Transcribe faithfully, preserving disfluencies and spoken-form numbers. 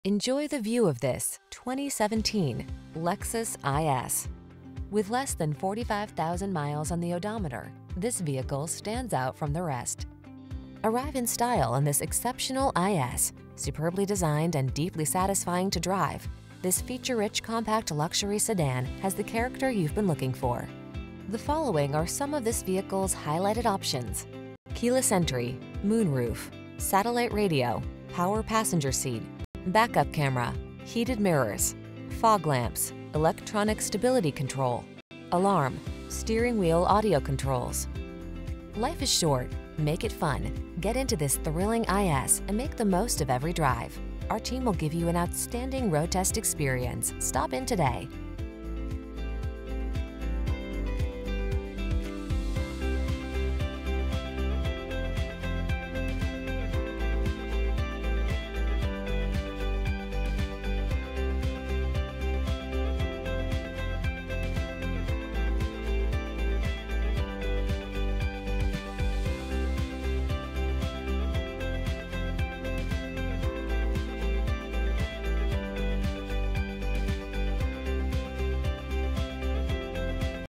Enjoy the view of this twenty seventeen Lexus I S. With less than forty-five thousand miles on the odometer, this vehicle stands out from the rest. Arrive in style in this exceptional I S. Superbly designed and deeply satisfying to drive, this feature-rich compact luxury sedan has the character you've been looking for. The following are some of this vehicle's highlighted options: keyless entry, moonroof, satellite radio, power passenger seat, backup camera, heated mirrors, fog lamps, electronic stability control, alarm, steering wheel audio controls. Life is short, make it fun. Get into this thrilling I S and make the most of every drive. Our team will give you an outstanding road test experience. Stop in today.